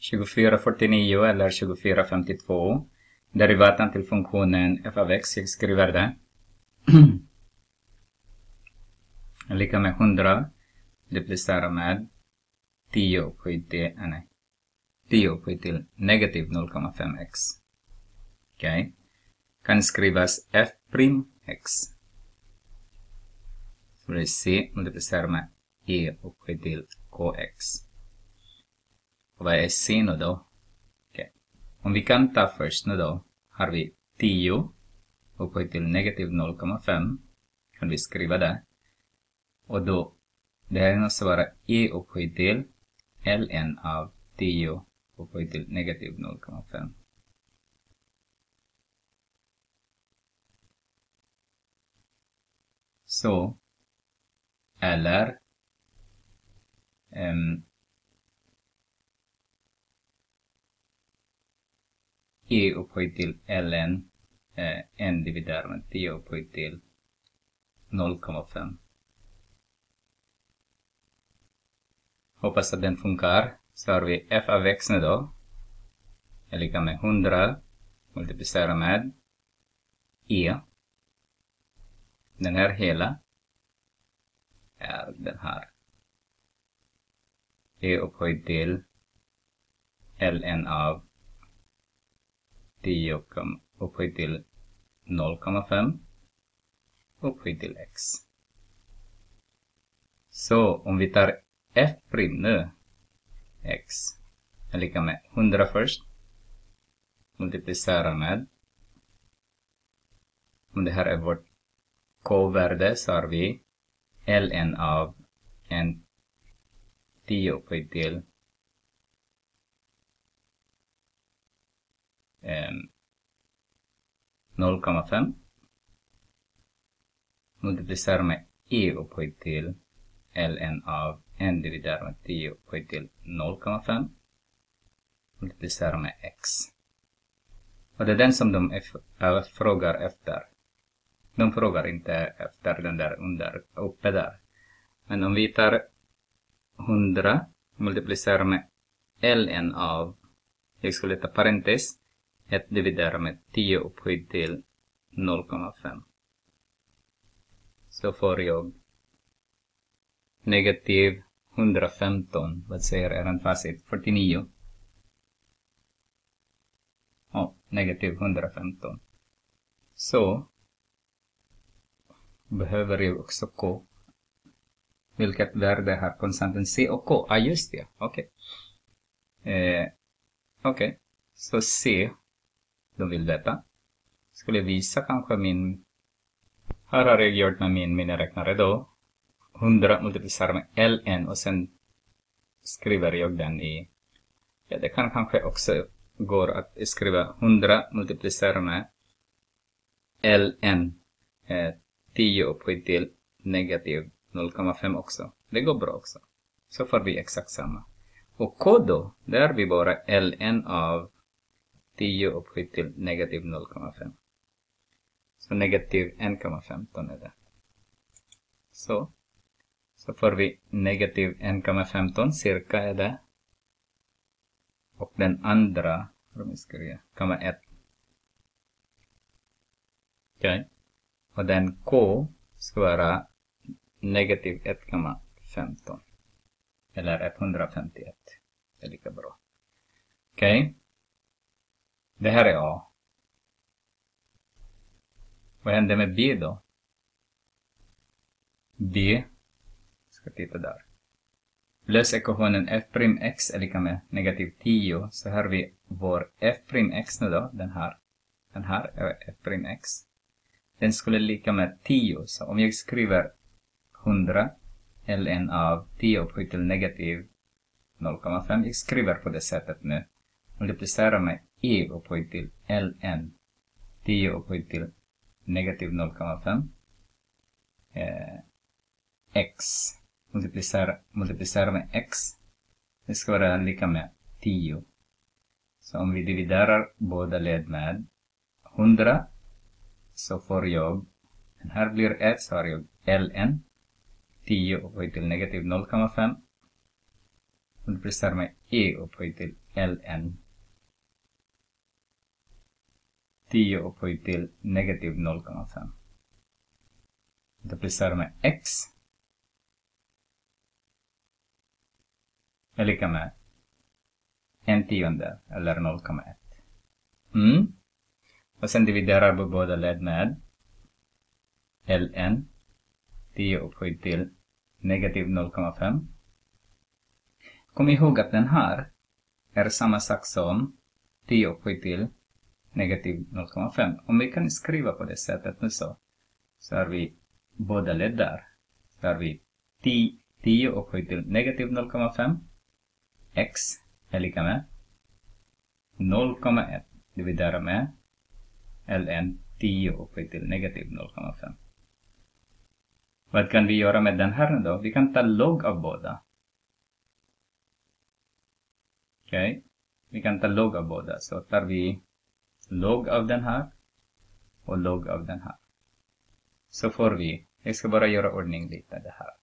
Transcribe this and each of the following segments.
2449 eller 2452. Derivaten till funktionen f av x, jag skriver det. Lika med 100 multiplicera med 10 upphöjt till negativ 0,5x. Okej. Kan skrivas f' x. Så det är c multiplicera med e upphöjt till kx. Och vad är c nu då? Okej. Om vi kan ta först nu då, har vi 10 upphöjt till negativ 0,5. Kan vi skriva det. Och då, det här måste vara e upphöjt till ln av 10 upphöjt till negativ 0,5. Så, eller e upphöjt till ln n dividerat med 10 upphöjt till 0,5. Hoppas att den funkar. Så har vi f av x nu då. Är lika med 100 multiplicera med e. Den här hela är den här. E upphöjt till ln av 10 upphöjt till 0,5 upphöjt till x. Så om vi tar f' nu, x, är lika med 100 först, multiplicera med, om det här är vårt k-värde så har vi ln av en 10 upphöjt till 0,5 multiplicera med e upphöjt till ln av n dividerat med 10 upphöjt till 0,5 multiplicera med x. Och det är den som de frågar efter. De frågar inte efter den där uppe där. Men om vi tar 100 multiplicera med ln av, jag skulle ta parentes, 1 dividerat med 10 upphöjt till 0,5. Så får jag negativ 115, vad säger er facit? 49. Negativ 115. Så behöver jag också k. Vilket värde har konstanten c och k? Just det. Okej. Okej. Så c, de vill veta. Skulle jag visa kanske min... Här har jag gjort med min miniräknare då. 100 multiplicerar med ln och sen skriver jag den i... Ja, det kan kanske också gå att skriva 100 multiplicerar med ln 10 upphöjt till negativ 0,5 också. Det går bra också. Så får vi exakt samma. Och k då, där vi bara ln av 10 upphöjt till negativ 0,5. Så negativ 1,15 är det. Så får vi negativ 1,15 cirka är det. Och den andra, komma 1. Okej. Och den k ska vara negativ 1,15. Eller 151. Det är lika bra. Okej. Det här är A. Vad händer med B då? B. Ska titta där. Lös ekvationen f'x är lika med negativ 10. Så här har vi vår f'x nu då. Den här är f'x. Den skulle lika med 10. Så om jag skriver 100 ln av 10 upphöjt till negativ 0,5. Jag skriver på det sättet nu. Multiplicera med e upphöjt till ln 10 upphöjt till negativ 0,5. X. Multiplicera med x. Det ska vara lika med 10. Så om vi dividerar båda led med 100. Så får jag, den här blir 1, så har jag ln 10 upphöjt till negativ 0,5. Multiplicera med e upphöjt till ln 10 upphöjt till negativ 0,5. Multiplicerar med x är lika med 1/10 eller 0,1. Och sen dividerar vi båda led med ln 10 upphöjt till negativ 0,5. Kom ihåg att den här är samma sak som 10 upphöjt till negativ 0,5. Om vi kan skriva på det sättet nu så har vi båda led där. Så har vi 10 upphöjt till negativ 0,5. X är lika med 0,1 dividerat med ln 10 upphöjt till negativ 0,5. Vad kan vi göra med den här då? Vi kan ta log av båda. Okej. Vi kan ta log av båda. Så tar vi log av den här och log av den här. Så får vi, jag ska bara göra ordning lite det här.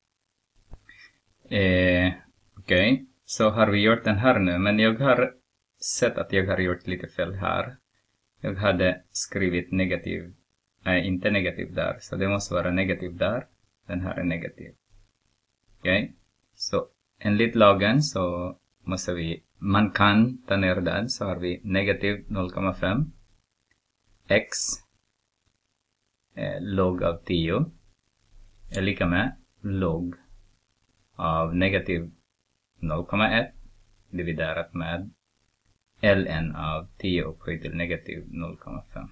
Okej. Så har vi gjort den här nu, men jag har sett att jag har gjort lite fel här. Jag hade skrivit negativ, nej inte negativ där, så det måste vara negativ där. Den här är negativ. Okej. Så enligt lagen så måste vi, man kan ta ner den, så har vi negativ 0,5. X log av 10 är lika med log av negativ 0,1 dividerat med ln av 10 upphöjt till negativ 0,5.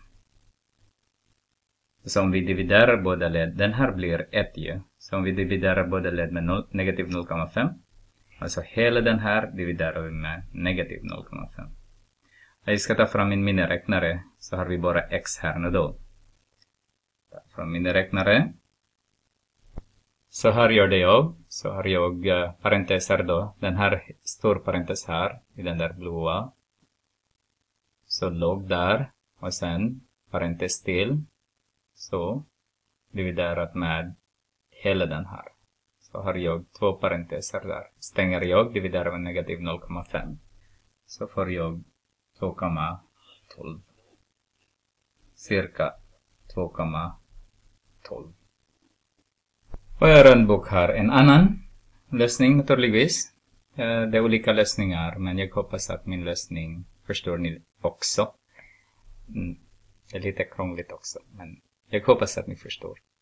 Så om vi dividerar båda led, den här blir 1 ju. Så om vi dividerar båda led med negativ 0,5, alltså hela den här dividerar vi med negativ 0,5. Jag ska ta fram min miniräknare, så har vi bara x här nu då. Från miniräknare. Så här gör det jag. Så har jag parenteser då. Den här stor parentes här i den där blåa. Så log där. Och sen parentes till. Så dividerat med hela den här. Så har jag 2 parenteser där. Stänger jag, dividerar med negativ 0,5. Så får jag 2,12. Cirka 2,12. Och jag har en bok här. En annan lösning naturligtvis. Det är olika lösningar, men jag hoppas att min lösning förstår ni också. Det är lite krångligt också, men jag hoppas att ni förstår.